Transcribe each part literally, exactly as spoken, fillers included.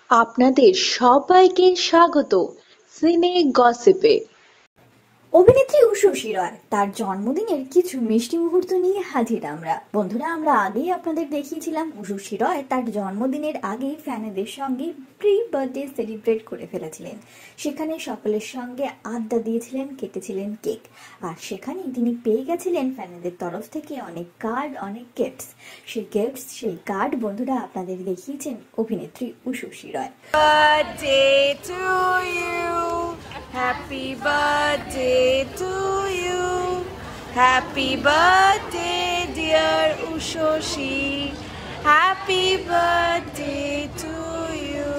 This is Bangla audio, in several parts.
আপনাদের সবাইকে স্বাগত সিনে গসিপে। অভিনেত্রী উষসী রয় তার জন্মদিনের কিছু মিষ্টি মুহূর্ত নিয়ে হাজির আমরা। বন্ধুরা, আমরা আগেই আপনাদের দেখিয়েছিলাম উষসী রয় তার জন্মদিনের আগেই ফ্যানেদের সঙ্গে প্রি বার্থডে সেলিব্রেট করে ফেলেছিলেন। সেখানে সকলের সঙ্গে আড্ডা দিয়েছিলেন, কেটেছিলেন কেক, আর সেখানেই তিনি পেয়ে গেছিলেন ফ্যানেদের তরফ থেকে অনেক কার্ড, অনেক গিফটস। সেই গিফটস, সেই কার্ড বন্ধুরা আপনাদের দেখিয়েছেন অভিনেত্রী উষসী রয়। Birthday to you, happy birthday to you, happy birthday dear Ushoshi, happy birthday to you,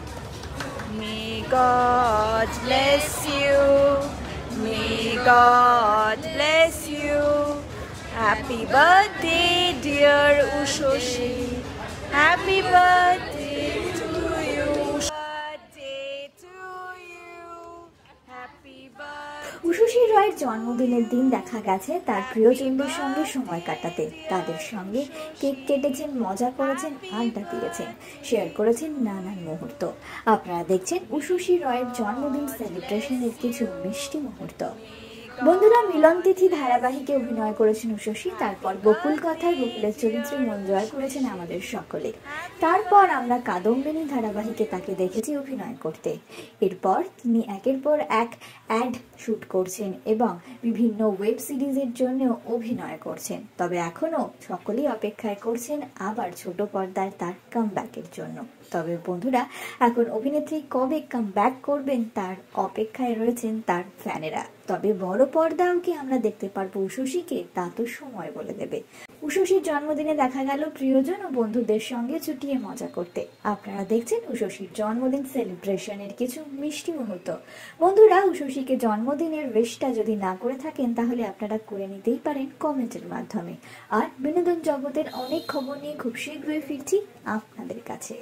may God bless you, may God bless you, happy birthday dear Ushoshi, happy birthday to you, birthday to you, happy birthday. Ushasi রয়ের জন্মদিনের দিন দেখা গেছে তার প্রিয়জনদের সঙ্গে সময় কাটাতে। তাদের সঙ্গে কেক কেটেছেন, মজা করেছেন, আড্ডা দিয়েছেন, শেয়ার করেছেন নানান মুহূর্ত। আপনারা দেখছেন উষসী রয়ের জন্মদিন সেলিব্রেশনের কিছু মিষ্টি মুহূর্ত। বন্ধুরা, মিলন তিথি ধারাবাহিকে অভিনয় করেছেন উষসী। তারপর বকুল কথায় বকুলের চরিত্রে মন জয় করেছেন আমাদের সকলে। তারপর আমরা কাদম্বিনী ধারাবাহিকে তাকে দেখেছি অভিনয় করতে। এরপর তিনি একের পর এক অ্যাড শুট করছেন এবং বিভিন্ন ওয়েব সিরিজের জন্য অভিনয় করছেন। তবে এখনও সকলেই অপেক্ষায় করছেন আবার ছোট পর্দায় তার কামব্যাকের জন্য। তবে বন্ধুরা, এখন অভিনেত্রী কবে কামব্যাক করবেন তার অপেক্ষায় রয়েছেন তার ফ্যানেরা। তবে বড় পর্দাও কি আমরা দেখতে পারবো উষসীকে, তা তো সময় বলে দেবে। উষসীর জন্মদিনে দেখা গেল প্রিয়জন ও বন্ধুদের সঙ্গে চুটিয়ে মজা করতে। আপনারা দেখছেন উষসীর জন্মদিন সেলিব্রেশনের কিছু মিষ্টি মুহূর্ত। বন্ধুরা, উষসীকে জন্মদিনের উইশটা যদি না করে থাকেন তাহলে আপনারা করে নিতেই পারেন কমেন্টের মাধ্যমে। আর বিনোদন জগতের অনেক খবর নিয়ে খুব শীঘ্রই ফিরছি আপনাদের কাছে।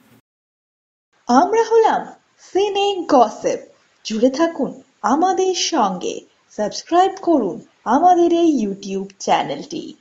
আমরা হলাম সিনে গসিপ। জুড়ে থাকুন আমাদের সঙ্গে, সাবস্ক্রাইব করুন আমাদের এই ইউটিউব চ্যানেলটি।